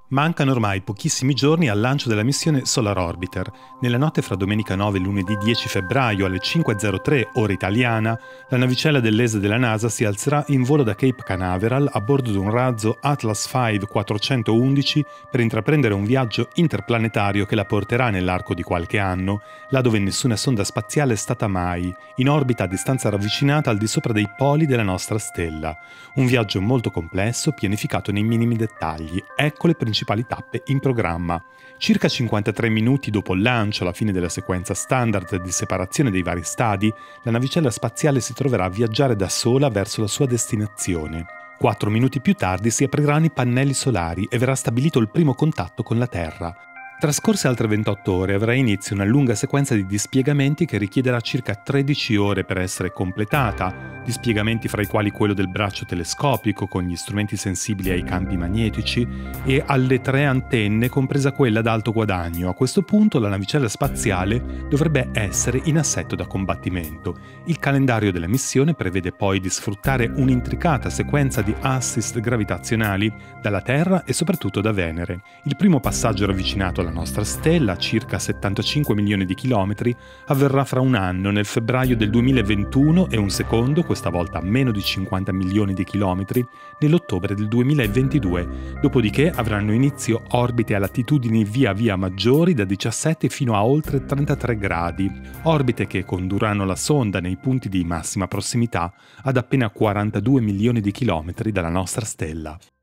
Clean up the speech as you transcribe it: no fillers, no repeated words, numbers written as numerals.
Mancano ormai pochissimi giorni al lancio della missione Solar Orbiter. Nella notte fra domenica 9 e lunedì 10 febbraio alle 5:03 ora italiana, la navicella dell'ESA della NASA si alzerà in volo da Cape Canaveral a bordo di un razzo Atlas V 411 per intraprendere un viaggio interplanetario che la porterà nell'arco di qualche anno, là dove nessuna sonda spaziale è stata mai, in orbita a distanza ravvicinata al di sopra dei poli della nostra stella. Un viaggio molto complesso, pianificato nei minimi dettagli. Ecco le principali tappe in programma. Circa 53 minuti dopo il lancio, alla fine della sequenza standard di separazione dei vari stadi, la navicella spaziale si troverà a viaggiare da sola verso la sua destinazione. 4 minuti più tardi si apriranno i pannelli solari e verrà stabilito il primo contatto con la Terra. Trascorse altre 28 ore avrà inizio una lunga sequenza di dispiegamenti che richiederà circa 13 ore per essere completata, dispiegamenti fra i quali quello del braccio telescopico con gli strumenti sensibili ai campi magnetici e alle 3 antenne, compresa quella ad alto guadagno. A questo punto la navicella spaziale dovrebbe essere in assetto da combattimento. Il calendario della missione prevede poi di sfruttare un'intricata sequenza di assist gravitazionali dalla Terra e soprattutto da Venere. Il primo passaggio ravvicinato alla nostra stella, a circa 75 milioni di chilometri, avverrà fra un anno, nel febbraio del 2021, e un secondo, questa volta a meno di 50 milioni di chilometri, nell'ottobre del 2022. Dopodiché avranno inizio orbite a latitudini via via maggiori da 17 fino a oltre 33 gradi, orbite che condurranno la sonda nei punti di massima prossimità ad appena 42 milioni di chilometri dalla nostra stella.